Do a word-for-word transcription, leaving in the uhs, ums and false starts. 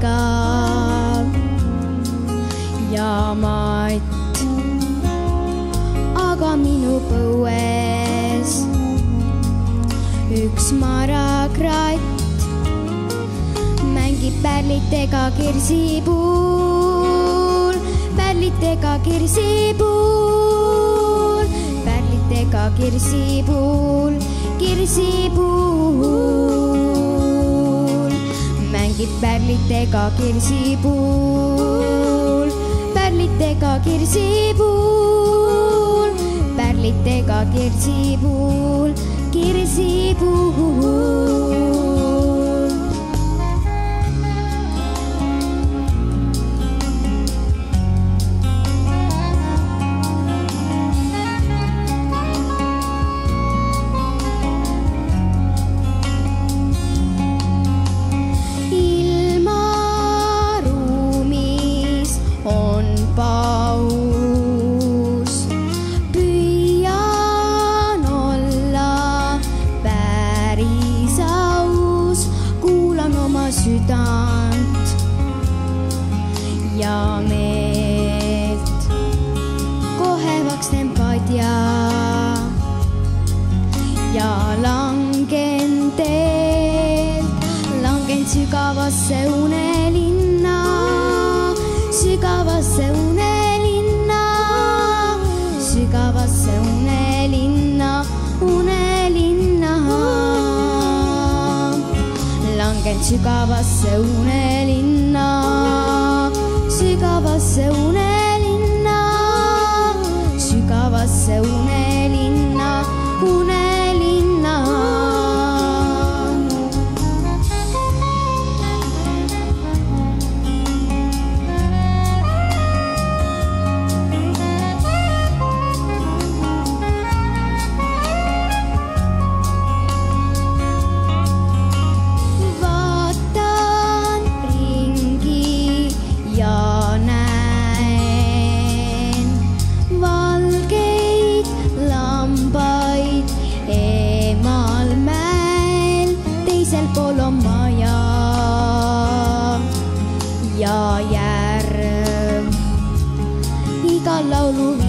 jalga ja matt, aga minu põues üks marakratt mängib pärlitega kirsipuul, pärlitega kirsipuul, pärlitega kirsipuul, kirsipuul mängib pärlitega kirsipuul, pärlitega kirsipuul, pärlitega kirsipuul, kirsipuul. Paus, püüan olla päris aus, kuulan oma südant ja meelt, kohe vaksnen padja ja langen teelt, langen sügavasse unelinna, sügavasse unelinna, sügavasse unelinna, unelinna. Langen sügavasse unelinna, sügavasse unelinna, sügavasse unelinna, unelinna. Pool on maja ja järv, igal laulu